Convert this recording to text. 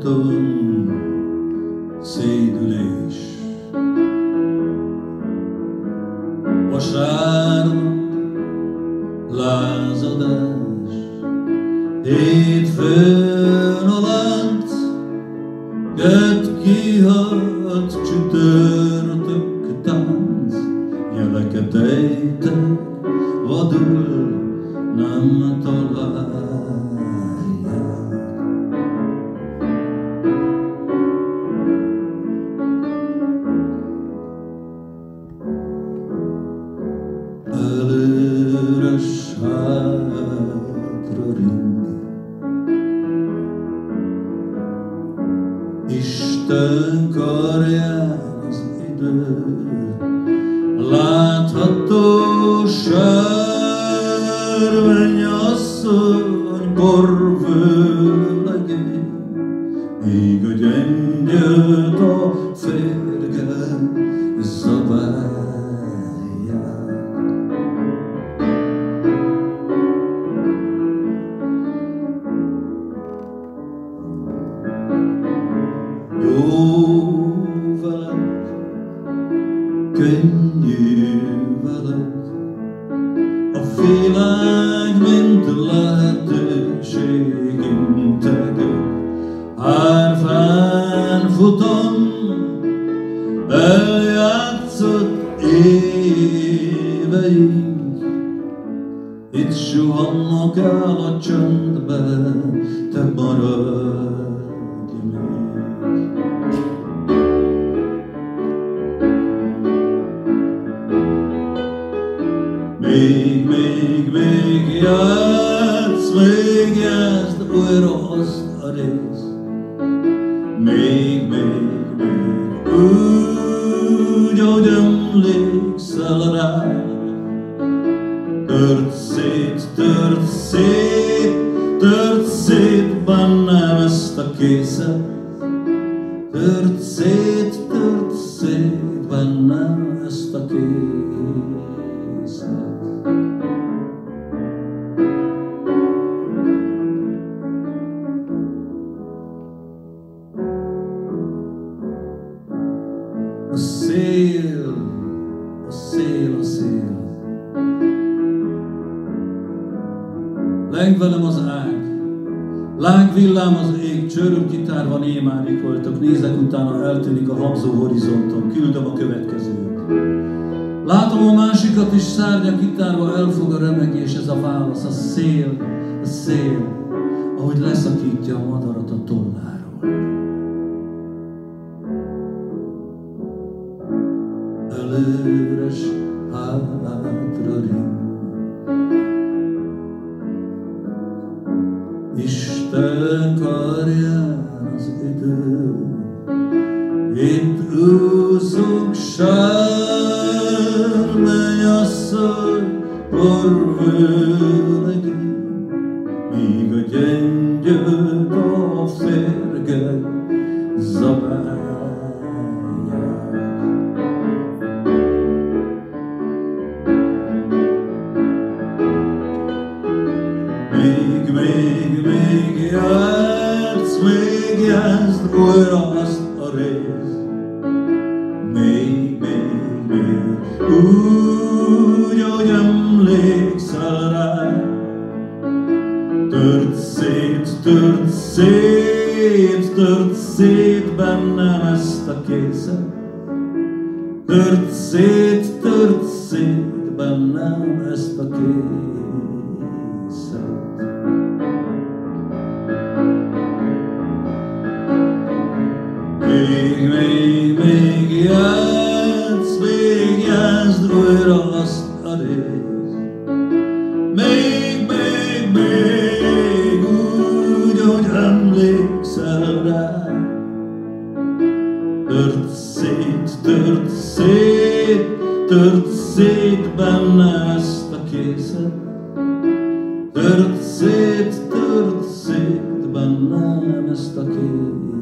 ajtón szédülés. Vasárnap lázadás, hétfőn a lánc, kett kihalt csütörtök tánc, jeleket ejtek, vadul nem találják. Előre s hátra ring, Isten karján az idő, látható sárványasszony borvőlegény, míg a gyöngyöt a férge zabálják. Jó veled, könnyű veled, a világ mint lehetőség integet. Hárfán futam, eljátszott éveink, itt suhannak el a csöndben, te maradj még. Még játsz, még játszd újra azt a részt. Még úgy, ahogy emlékszel rá. Tört szét bennem ezt a készet. Tört szét bennem ezt a készet. A szél, a szél, a szél. Leng velem az ág, lángvillám az ég, csörömkitárva némárik voltak, nézek utána, eltűnik a habzó horizonton, küldöm a következőt. Látom a másikat is, szárnya kitárva, elfog a remegés, ez a válasz, a szél, ahogy leszakítja a madarat a tolláról. Előre s hátra ring, Isten karján az idő, itt úszunk sárványasszony borvőlegény, míg a gyöngyöt a férgek zabálják. Még játszd újra azt a részt. Még úgy, ahogy emlékszel rá. Tört szét bennem ezt a készet. Tört szét bennem ezt a készet. Még játszd újra azt a részt. Még úgy, ahogy emlékszel rá. Tört szét benne ezt a készet. Tört szét bennem ezt a készet.